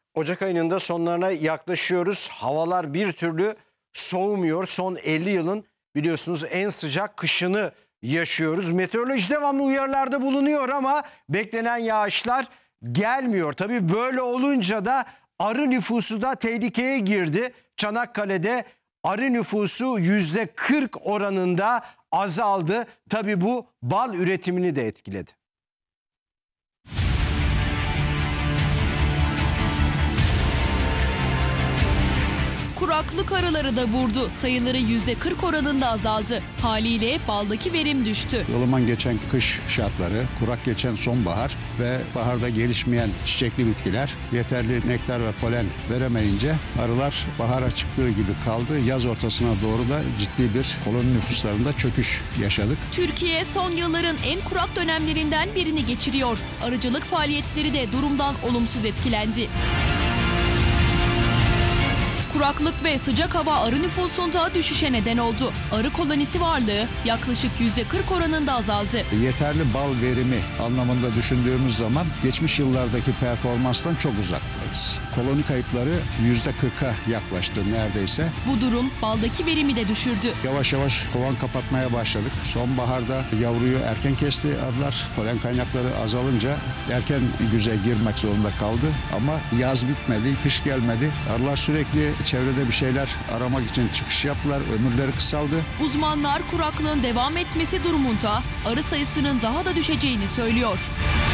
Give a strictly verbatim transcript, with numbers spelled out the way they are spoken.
Ocak ayının da sonlarına yaklaşıyoruz. Havalar bir türlü soğumuyor. Son elli yılın biliyorsunuz en sıcak kışını yaşıyoruz. Meteoroloji devamlı uyarılarda bulunuyor ama beklenen yağışlar gelmiyor. Tabii böyle olunca da arı nüfusu da tehlikeye girdi. Çanakkale'de arı nüfusu yüzde kırk oranında azaldı. Tabii bu bal üretimini de etkiledi. Kuraklık arıları da vurdu. Sayıları yüzde kırk oranında azaldı. Haliyle baldaki verim düştü. Ilıman geçen kış şartları, kurak geçen sonbahar ve baharda gelişmeyen çiçekli bitkiler yeterli nektar ve polen veremeyince arılar bahara çıktığı gibi kaldı. Yaz ortasına doğru da ciddi bir koloni nüfuslarında çöküş yaşadık. Türkiye son yılların en kurak dönemlerinden birini geçiriyor. Arıcılık faaliyetleri de durumdan olumsuz etkilendi. Kuraklık ve sıcak hava arı nüfusunda düşüşe neden oldu. Arı kolonisi varlığı yaklaşık yüzde kırk oranında azaldı. Yeterli bal verimi anlamında düşündüğümüz zaman geçmiş yıllardaki performanstan çok uzaktayız. Koloni kayıpları yüzde kırka yaklaştı neredeyse. Bu durum baldaki verimi de düşürdü. Yavaş yavaş kovan kapatmaya başladık. Sonbaharda yavruyu erken kesti arılar. Polen kaynakları azalınca erken güze girmek zorunda kaldı. Ama yaz bitmedi, kış gelmedi. Arılar sürekli çevrede bir şeyler aramak için çıkış yaptılar. Ömürleri kısaldı. Uzmanlar kuraklığın devam etmesi durumunda arı sayısının daha da düşeceğini söylüyor.